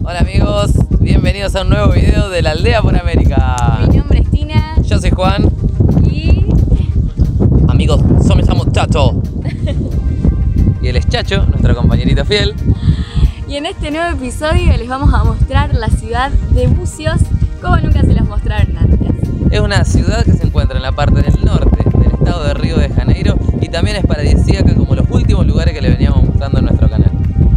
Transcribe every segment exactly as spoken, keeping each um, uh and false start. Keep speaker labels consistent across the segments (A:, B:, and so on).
A: Hola amigos, bienvenidos a un nuevo video de la Aldea por América.
B: Mi nombre es Tina.
A: Yo soy Juan.
B: Y...
A: amigos, somos Chacho. Y él es Chacho, nuestro compañerito fiel.
B: Y en este nuevo episodio les vamos a mostrar la ciudad de Bucios como nunca se las mostraron antes.
A: Es una ciudad que se encuentra en la parte del norte del estado de Río de Janeiro y también es paradisíaca como los últimos lugares que le veníamos mostrando en nuestro canal.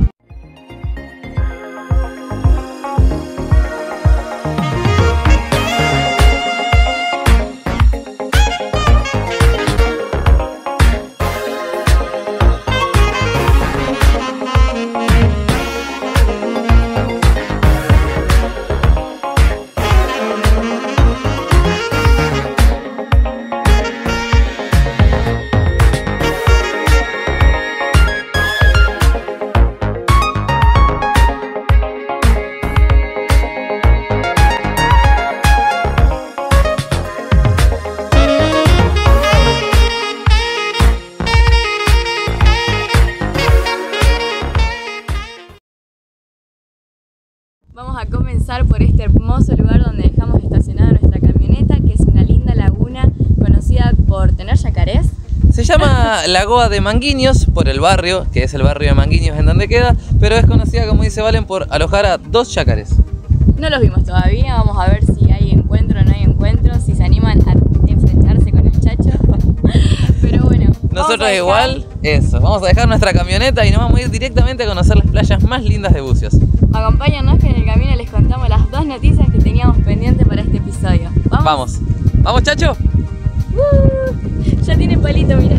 B: Vamos a comenzar por este hermoso lugar donde dejamos estacionada nuestra camioneta, que es una linda laguna conocida por tener yacarés.
A: Se llama Lagoa de Manguinhos por el barrio, que es el barrio de Manguinhos en donde queda, pero es conocida, como dice Valen, por alojar a dos yacarés.
B: No los vimos todavía, vamos a ver si hay encuentro o no hay encuentro, si se animan a enfrentarse con el Chacho. Pero bueno,
A: nosotros igual, eso, vamos a dejar nuestra camioneta y nos vamos a ir directamente a conocer las playas más lindas de Bucios.
B: Acompáñanos que en el camino les contamos las dos noticias que teníamos pendientes para este episodio. ¿Vamos?
A: Vamos, ¿vamos, Chacho?
B: Uh, ya tiene palito, mirá.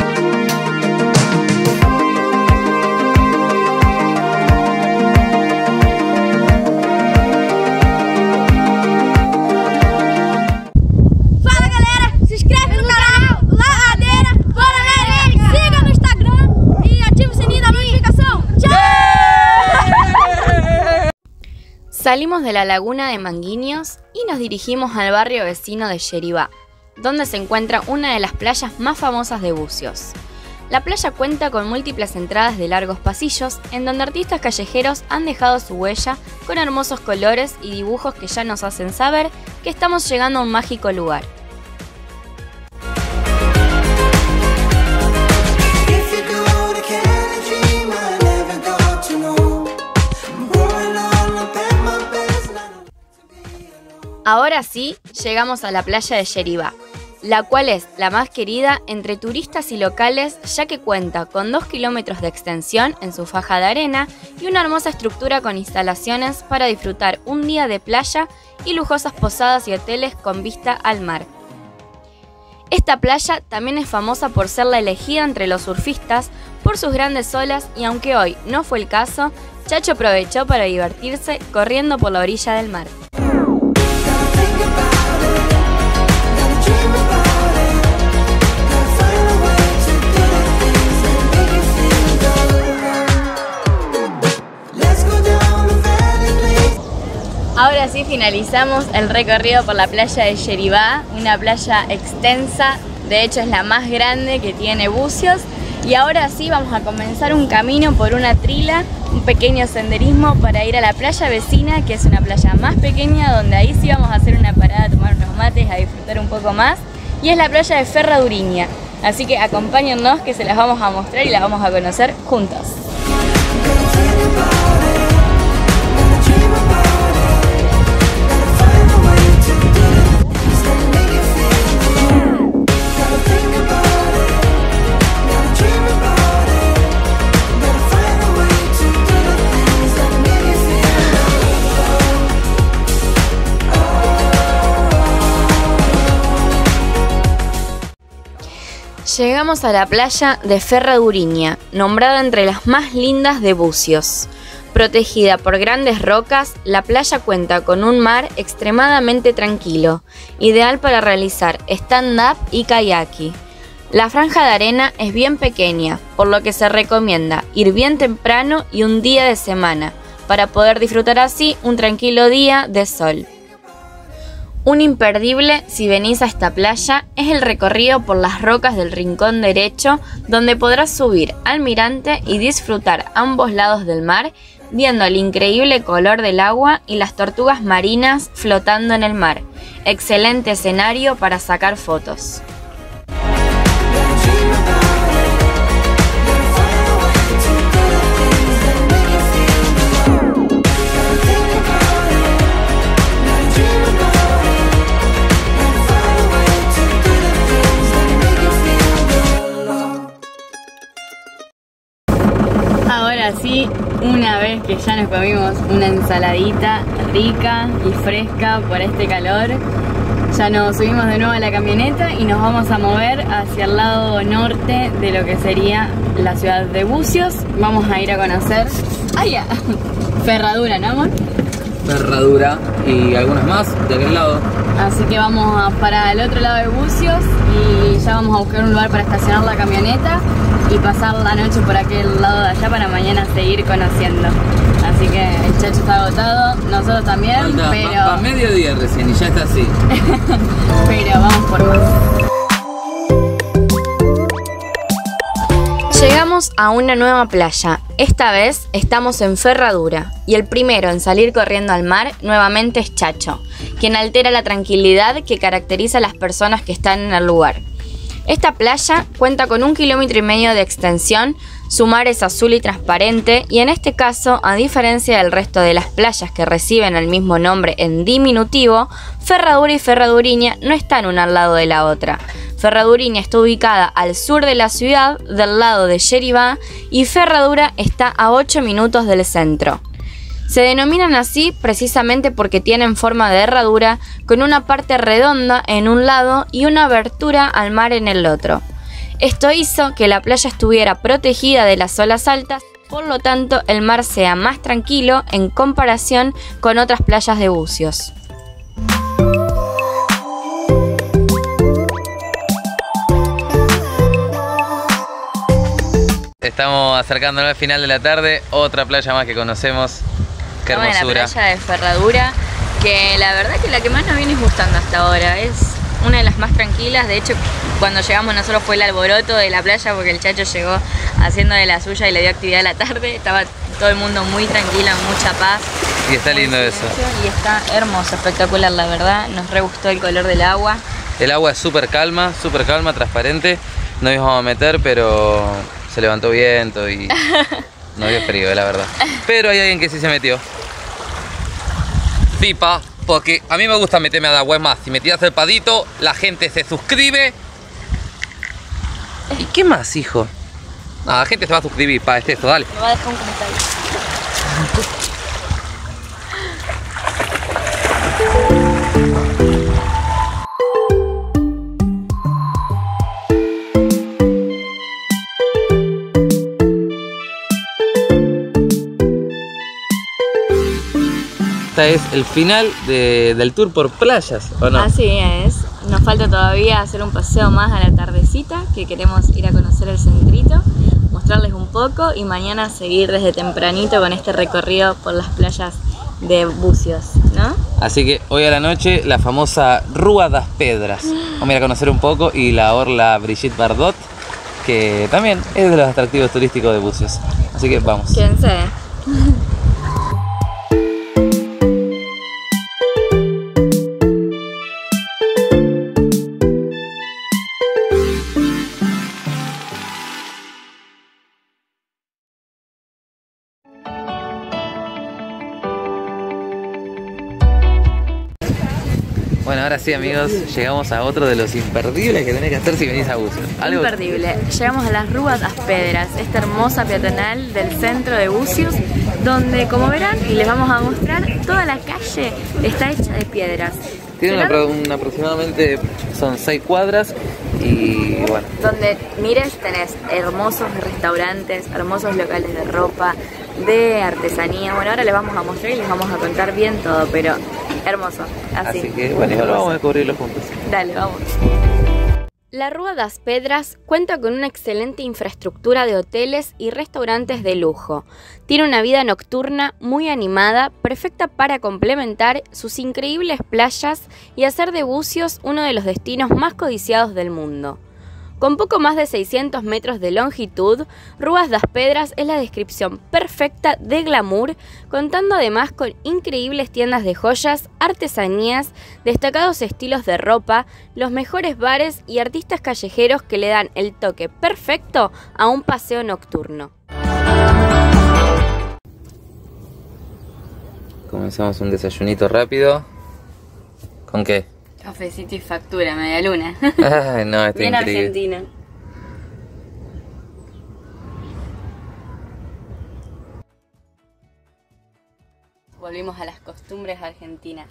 C: Fala galera, se inscreve no canal Ladeira por América, siga no Instagram e ative o sininho da notificação. Tchau!
B: Salimos de la laguna de Manguinhos y nos dirigimos al barrio vecino de Yeribá, donde se encuentra una de las playas más famosas de Bucios. La playa cuenta con múltiples entradas de largos pasillos, en donde artistas callejeros han dejado su huella con hermosos colores y dibujos que ya nos hacen saber que estamos llegando a un mágico lugar. Ahora sí, llegamos a la playa de Yeribá, la cual es la más querida entre turistas y locales, ya que cuenta con dos kilómetros de extensión en su faja de arena y una hermosa estructura con instalaciones para disfrutar un día de playa y lujosas posadas y hoteles con vista al mar. Esta playa también es famosa por ser la elegida entre los surfistas por sus grandes olas y aunque hoy no fue el caso, Chacho aprovechó para divertirse corriendo por la orilla del mar. Ahora sí finalizamos el recorrido por la playa de Yeribá, una playa extensa, de hecho es la más grande que tiene Bucios. Y ahora sí vamos a comenzar un camino por una trila, un pequeño senderismo para ir a la playa vecina, que es una playa más pequeña, donde ahí sí vamos a hacer una parada, a tomar unos mates, a disfrutar un poco más. Y es la playa de Ferraduriña, así que acompáñennos que se las vamos a mostrar y las vamos a conocer juntos. Llegamos a la playa de Ferraduriña, nombrada entre las más lindas de Bucios. Protegida por grandes rocas, la playa cuenta con un mar extremadamente tranquilo, ideal para realizar stand-up y kayaki. La franja de arena es bien pequeña, por lo que se recomienda ir bien temprano y un día de semana, para poder disfrutar así un tranquilo día de sol. Un imperdible si venís a esta playa es el recorrido por las rocas del rincón derecho, donde podrás subir al mirante y disfrutar ambos lados del mar viendo el increíble color del agua y las tortugas marinas flotando en el mar. Excelente escenario para sacar fotos.
D: Ahora sí, una vez que ya nos comimos una ensaladita rica y fresca por este calor, ya nos subimos de nuevo a la camioneta y nos vamos a mover hacia el lado norte de lo que sería la ciudad de Bucios. Vamos a ir a conocer ¡ay, ya! Ferradura, ¿no, amor?
A: Ferradura y algunas más de aquel lado.
D: Así que vamos a, para el otro lado de Bucios y ya vamos a buscar un lugar para estacionar la camioneta y pasar la noche por aquel lado de allá para mañana seguir conociendo. Así que el Chacho está agotado, nosotros también,
A: Falta,
D: pero...
A: Va, va mediodía recién y ya está así.
D: Pero vamos por más.
B: Llegamos a una nueva playa. Esta vez estamos en Ferradura y el primero en salir corriendo al mar nuevamente es Chacho, quien altera la tranquilidad que caracteriza a las personas que están en el lugar. Esta playa cuenta con un kilómetro y medio de extensión, su mar es azul y transparente y en este caso, a diferencia del resto de las playas que reciben el mismo nombre en diminutivo, Ferradura y Ferraduriña no están una al lado de la otra. Ferraduriña está ubicada al sur de la ciudad, del lado de Yeribá, y Ferradura está a ocho minutos del centro. Se denominan así precisamente porque tienen forma de herradura con una parte redonda en un lado y una abertura al mar en el otro. Esto hizo que la playa estuviera protegida de las olas altas, por lo tanto el mar sea más tranquilo en comparación con otras playas de Bucios.
A: Estamos acercándonos al final de la tarde, otra playa más que conocemos. Qué hermosura.
B: Estamos en la playa de Ferradura, que la verdad que la que más nos viene gustando hasta ahora. Es una de las más tranquilas, de hecho cuando llegamos nosotros fue el alboroto de la playa porque el Chacho llegó haciendo de la suya y le dio actividad a la tarde. Estaba todo el mundo muy tranquilo, mucha paz.
A: Y está lindo eso.
B: Y está hermoso, espectacular la verdad, nos re gustó el color del agua.
A: El agua es súper calma, súper calma, transparente. No íbamos a meter, pero se levantó viento y no dio frío, la verdad. Pero hay alguien que sí se metió. Pipa, porque a mí me gusta meterme al agua. Es más, si me tiras el padito, la gente se suscribe. ¿Y qué más, hijo? Ah, la gente se va a suscribir, pa, es eso, dale.
B: Me va a dejar un comentario.
A: Este es el final de, del tour por playas, ¿o no?
B: Así es, nos falta todavía hacer un paseo más a la tardecita, que queremos ir a conocer el centrito, mostrarles un poco y mañana seguir desde tempranito con este recorrido por las playas de Bucios, ¿no?
A: Así que hoy a la noche la famosa Rúa das Pedras. Vamos a ir a conocer un poco y la orla Brigitte Bardot, que también es de los atractivos turísticos de Bucios. Así que vamos.
B: Quédense.
A: Bueno, ahora sí, amigos, llegamos a otro de los imperdibles que tenés que hacer si venís a Bucios. ¿Algo?
B: Imperdible. Llegamos a las Rúas das Pedras, esta hermosa peatonal del centro de Bucios, donde, como verán, y les vamos a mostrar, toda la calle está hecha de piedras.
A: Tiene una, una aproximadamente, son seis cuadras y bueno.
B: Donde mires tenés hermosos restaurantes, hermosos locales de ropa, de artesanía. Bueno, ahora les vamos a mostrar y les vamos a contar bien todo, pero hermoso. Así,
A: Así que bueno, ahora vamos a descubrirlo juntos.
B: Dale, vamos. La Rúa das Pedras cuenta con una excelente infraestructura de hoteles y restaurantes de lujo. Tiene una vida nocturna muy animada, perfecta para complementar sus increíbles playas y hacer de Bucios uno de los destinos más codiciados del mundo. Con poco más de seiscientos metros de longitud, Rúas das Pedras es la descripción perfecta de glamour, contando además con increíbles tiendas de joyas, artesanías, destacados estilos de ropa, los mejores bares y artistas callejeros que le dan el toque perfecto a un paseo nocturno.
A: Comenzamos un desayunito rápido. ¿Con qué?
D: Cafecito y factura, media luna.
A: Ay, no, está
D: Bien
A: increíble.
D: argentina. Volvimos a las costumbres argentinas.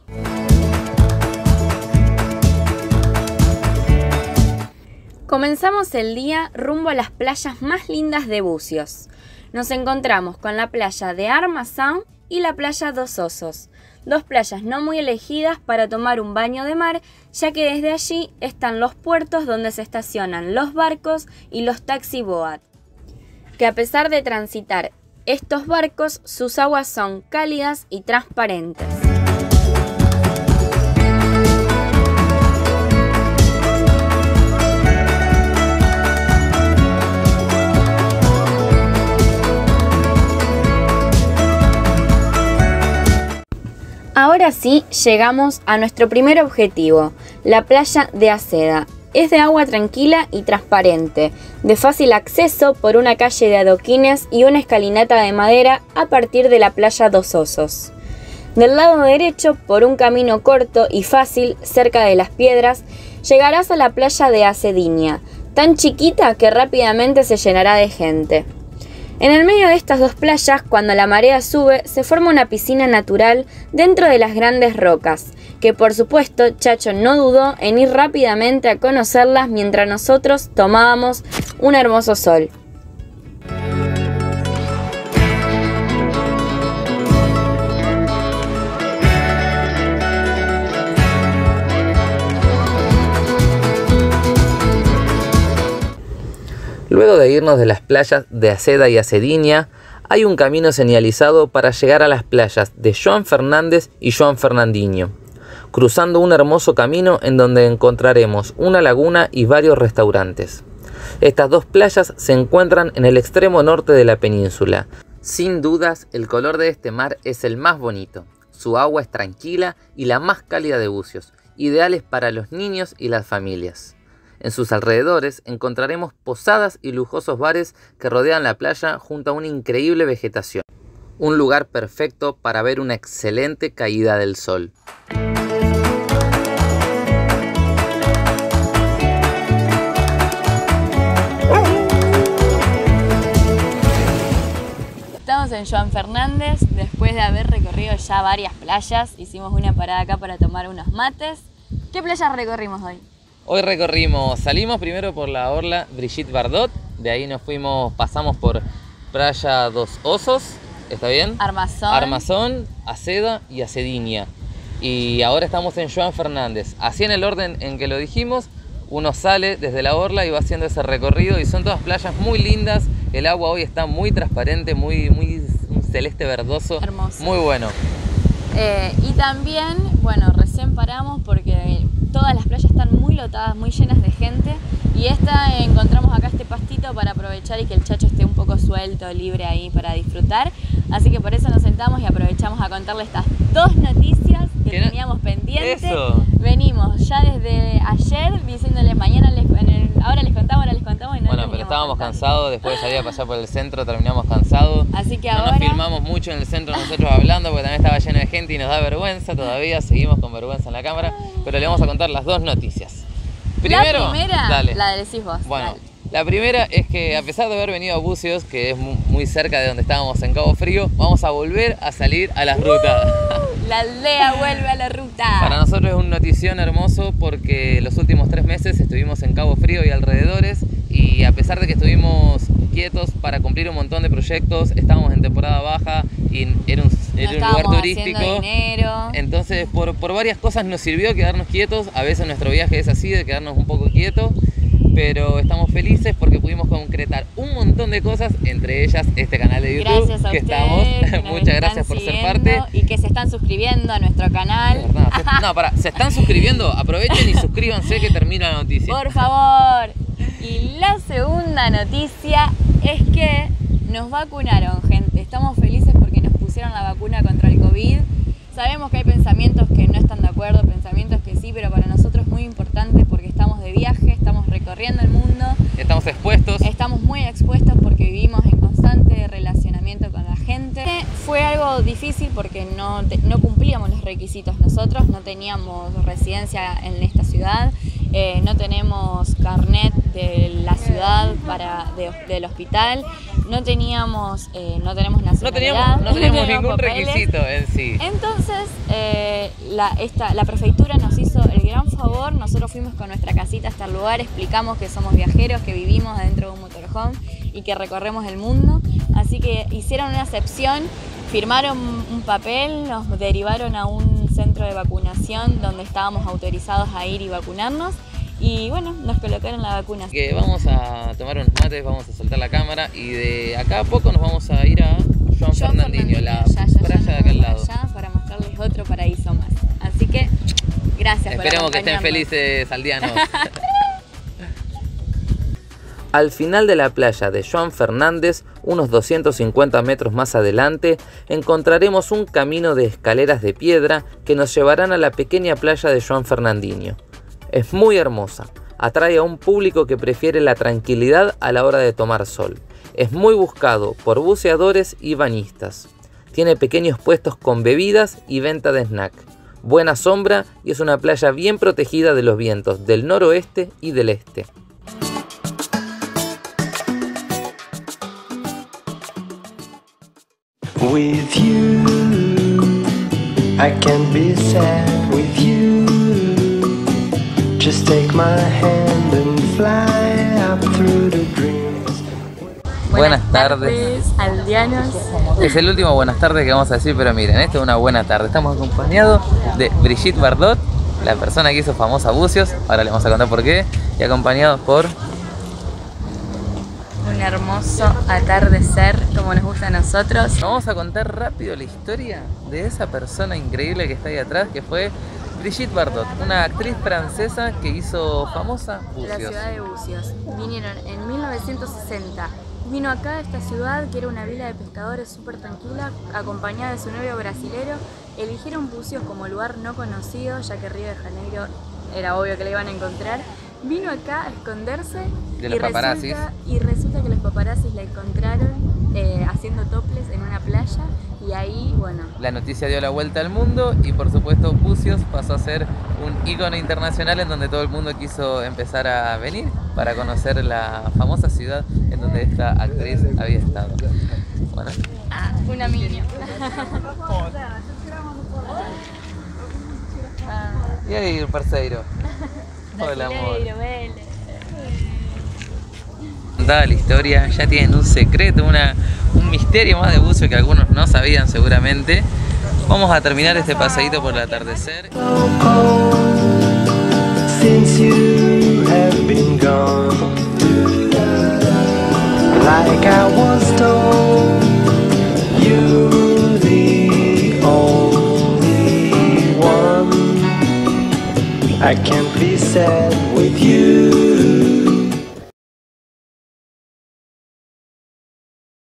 B: Comenzamos el día rumbo a las playas más lindas de Bucios. Nos encontramos con la playa de Armação y la playa Dos Osos, dos playas no muy elegidas para tomar un baño de mar, ya que desde allí están los puertos donde se estacionan los barcos y los taxi-boat, que a pesar de transitar estos barcos, sus aguas son cálidas y transparentes. Ahora sí, llegamos a nuestro primer objetivo, la playa de Aceda. Es de agua tranquila y transparente, de fácil acceso por una calle de adoquines y una escalinata de madera a partir de la playa Dos Osos. Del lado derecho, por un camino corto y fácil, cerca de las piedras, llegarás a la playa de Acedinia, tan chiquita que rápidamente se llenará de gente. En el medio de estas dos playas, cuando la marea sube, se forma una piscina natural dentro de las grandes rocas, que por supuesto Chacho no dudó en ir rápidamente a conocerlas mientras nosotros tomábamos un hermoso sol.
A: Luego de irnos de las playas de Aceda y Acedinia, hay un camino señalizado para llegar a las playas de Joan Fernández y Joan Fernandinho, cruzando un hermoso camino en donde encontraremos una laguna y varios restaurantes. Estas dos playas se encuentran en el extremo norte de la península. Sin dudas, el color de este mar es el más bonito. Su agua es tranquila y la más cálida de Bucios, ideales para los niños y las familias. En sus alrededores encontraremos posadas y lujosos bares que rodean la playa junto a una increíble vegetación. Un lugar perfecto para ver una excelente caída del sol.
D: Estamos en Joan Fernández, después de haber recorrido ya varias playas, hicimos una parada acá para tomar unos mates. ¿Qué playas recorrimos hoy?
A: Hoy recorrimos, salimos primero por la orla Brigitte Bardot, de ahí nos fuimos, pasamos por Playa Dos Osos, ¿está bien?
D: Armação.
A: Armação, Aceda y Acedinia. Y ahora estamos en Joan Fernández. Así en el orden en que lo dijimos, uno sale desde la orla y va haciendo ese recorrido y son todas playas muy lindas. El agua hoy está muy transparente, muy, muy un celeste verdoso.
D: Hermoso.
A: Muy bueno.
D: Eh, y también, bueno, recién paramos porque todas las playas están muy lotadas, muy llenas de gente. Y esta eh, encontramos acá este pastito para aprovechar y que el Chacho esté un poco suelto, libre ahí para disfrutar. Así que por eso nos sentamos y aprovechamos a contarle estas dos noticias que
A: no...
D: teníamos pendientes.
A: Eso.
D: Venimos ya desde ayer diciéndoles mañana, les, en el, ahora les contamos, ahora les contamos. Y no
A: bueno,
D: les
A: pero estábamos
D: contando.
A: cansados, después de salir a pasar por el centro terminamos cansados.
D: Así que
A: no
D: ahora...
A: nos filmamos mucho en el centro nosotros hablando porque también estaba lleno de gente y nos da vergüenza todavía, seguimos con vergüenza en la cámara, pero le vamos a contar las dos noticias. Primero,
D: la primera,
A: dale.
D: la decís vos.
A: Bueno,
D: dale.
A: La primera es que a pesar de haber venido a Bucios, que es muy cerca de donde estábamos en Cabo Frío, vamos a volver a salir a las rutas.
D: Uh, la aldea vuelve a la ruta.
A: Para nosotros es un notición hermoso porque los últimos tres meses estuvimos en Cabo Frío y alrededores y a pesar de que estuvimos quietos para cumplir un montón de proyectos, estábamos en temporada baja y era un, era
D: no
A: un lugar turístico.
D: Dinero.
A: Entonces por, por varias cosas nos sirvió quedarnos quietos. A veces nuestro viaje es así, de quedarnos un poco quietos. Pero estamos felices porque pudimos concretar un montón de cosas, entre ellas este canal de YouTube.
D: Gracias a
A: que
D: ustedes,
A: estamos.
D: que nos
A: Muchas gracias por ser parte.
D: Y que se están suscribiendo a nuestro canal.
A: No, se, no, pará, se están suscribiendo, aprovechen y suscríbanse que termina la noticia.
D: Por favor. Y la segunda noticia es que nos vacunaron, gente. Estamos felices porque nos pusieron la vacuna contra el COVID. Sabemos que hay pensamientos que no están de acuerdo, pensamientos que sí, pero para nosotros es muy importante porque estamos de viaje, estamos recorriendo el mundo.
A: Estamos expuestos.
D: Estamos muy expuestos porque vivimos en constante relacionamiento con la gente. Fue algo difícil porque no, no cumplíamos los requisitos nosotros, no teníamos residencia en esta ciudad, eh, no tenemos carnet de la ciudad para, de, del hospital, no teníamos, eh, no tenemos nacionalidad,
A: no teníamos, no teníamos ningún
D: papeles.
A: requisito en sí.
D: Entonces eh, la, esta, la prefectura nos hizo el gran favor, nosotros fuimos con nuestra casita hasta el lugar, explicamos que somos viajeros, que vivimos adentro de un motorhome y que recorremos el mundo, así que hicieron una excepción, firmaron un papel, nos derivaron a un centro de vacunación donde estábamos autorizados a ir y vacunarnos y bueno, nos colocaron la vacuna.
A: Que vamos a tomar unos mates, vamos a soltar la cámara y de acá a poco nos vamos a ir a Joan Fernandinho, la
D: ya, ya,
A: playa
D: ya
A: de aquel lado.
D: allá para mostrarles otro paraíso más. Así que gracias por
A: Esperemos que estén
D: acompañarnos.
A: felices aldeanos. Al final de la playa de Joan Fernández, unos doscientos cincuenta metros más adelante, encontraremos un camino de escaleras de piedra que nos llevarán a la pequeña playa de Joan Fernandinho. Es muy hermosa, atrae a un público que prefiere la tranquilidad a la hora de tomar sol. Es muy buscado por buceadores y bañistas. Tiene pequeños puestos con bebidas y venta de snack. Buena sombra y es una playa bien protegida de los vientos del noroeste y del este.
E: With you, I can be sad with you. Just take my hand and fly up through the dreams.
A: Buenas tardes,
D: aldeanos.
A: Es el último buenas tardes que vamos a decir, pero miren, esto es una buena tarde. Estamos acompañados de Brigitte Bardot, la persona que hizo famosa Bucios, ahora le vamos a contar por qué, y acompañados por...
D: Un hermoso atardecer como nos gusta a nosotros.
A: Vamos a contar rápido la historia de esa persona increíble que está ahí atrás, que fue Brigitte Bardot, una actriz francesa que hizo famosa Bucios.
D: La ciudad de Bucios. Vinieron en mil novecientos sesenta. Vino acá a esta ciudad que era una vila de pescadores súper tranquila, acompañada de su novio brasilero. Eligieron Bucios como lugar no conocido, ya que Río de Janeiro era obvio que la iban a encontrar. Vino acá a esconderse
A: de los
D: y,
A: paparazzis.
D: resulta, y resulta que los paparazzis la encontraron eh, haciendo toples en una playa y ahí, bueno...
A: La noticia dio la vuelta al mundo y por supuesto Bucios pasó a ser un ícono internacional en donde todo el mundo quiso empezar a venir para conocer la famosa ciudad en donde esta actriz había estado. Bueno.
D: Ah, una niña.
A: Y ahí el parceiro. Hola, amor. Contada la historia, ya tienen un secreto, una, un misterio más de buceo que algunos no sabían seguramente. Vamos a terminar este paseíto por el atardecer.
E: Since you have been gone, like I was told, you're the only one. I can't be sad with you.